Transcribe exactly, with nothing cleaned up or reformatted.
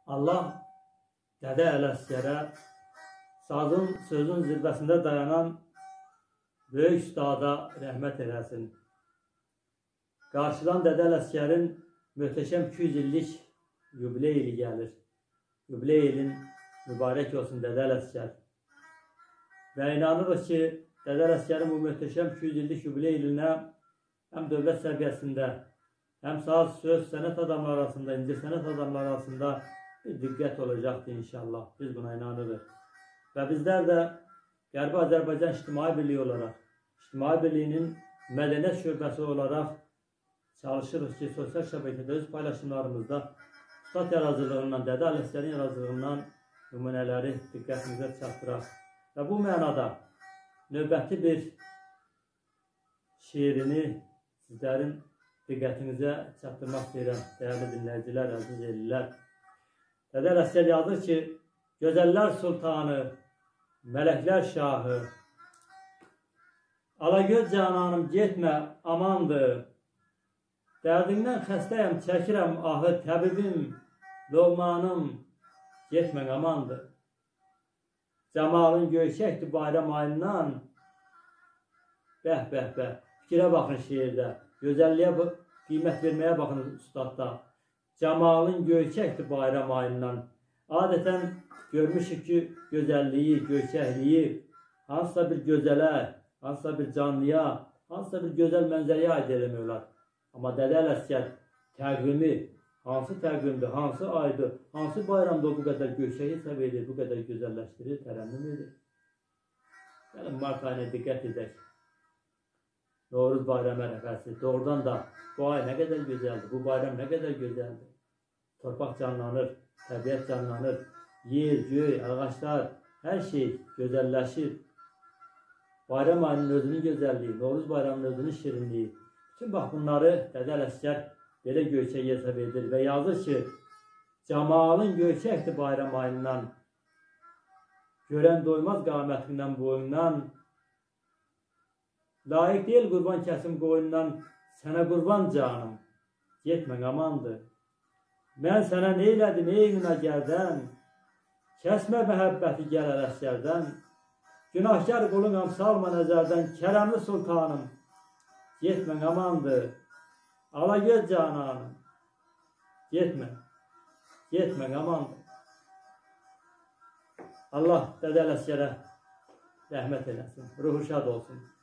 Allah Dədə Ələsgərə sazın, sözün zirvəsində dayanan böyük ustada rəhmət eləsin. Qarşıdan Dədə Ələsgərin möhtəşəm iki yüz illik yubiley ili gəlir. Yubiley ilin mübarək olsun Dədə Ələsgər. Və inanırıq ki, Dədə Ələsgərin bu möhtəşəm iki yüz illik yubiley ilinə həm dövlət səviyyəsində, həm saz, söz, sənət adamları arasında, incə sənət adamları arasında bir diqqət olacaqdır inşallah. Biz buna inanırıq. Və bizlər də Qərbi Azərbaycan İctimai Birliyi olaraq, İctimai Birliyinin mədəniyyət şöbəsi olaraq çalışırıq ki, sosial şəbəkədə öz paylaşımlarımızda ustad yaradıcılığından, Dədə Ələsgərin yaradıcılığından nümunələri diqqətimizə çatdıraq. Və bu mənada növbəti bir şeirini sizlərin diqqətinizə çatdırmaq istəyirəm, dəyərli dinləyicilər, əziz ellər. Dədə Ələsgər yazır ki, gözəllər sultanı, mələklər şahı, Alagöz cananım getmə, amandır. Dərdindən xəstəyəm, çəkirəm ahı, təbibim, loğmanım, getmən amandır. Cəmalın göyçəkdir bayram ayından, bəh, bəh, bəh, fikrə baxın şeirdə, gözəlliyə qiymət verməyə baxın ustadda. Cəmalın göyçəkdir bayram ayından. Adətən görmüşük ki, gözəlliyi, göyçəkliyi hansısa bir gözələ, hansısa bir canlıya, hansısa bir gözəl mənzərəyə aid eləmək olar. Amma Dədə Ələsgər təqvimi, hansı təqvimdir, hansı aydır, hansı bayramda bu qədər göyçək hesab edir, bu qədər gözəlləşdirir, tərənnüm edir. Gəlin mart ayına diqqət edək. Novruz bayram ərəfəsi, doğrudan da bu ay nə qədər gözəldir, bu bayram nə qədər gözəldir. Torpaq canlanır, təbiət canlanır, yer, göy, ağaçlar, hər şey gözəlləşir. Bayram ayının özünün gözəlliyi, Novruz bayramının özünün şirinliyi. Bütün bax bunları Dədə Ələsgər belə göyçək hesab edir və yazır ki, Cəmalın göyçəkdir bayram ayından, görən doymaz qamətindən boyundan, layiq deyil qurban kəsim qoyundan, sənə qurban canım, getmən amandır. Mən sənə neylədim ey münəgərdən, kəsmə məhəbbəti gəl Ələsgərdən, günahkar qulunam salma nəzərdən, kərəmli sultanım, getmən amandır. Alagöz cananım, getmən, getmən amandır. Allah Dədə Ələsgərə rəhmət eləsin, ruhu şad olsun.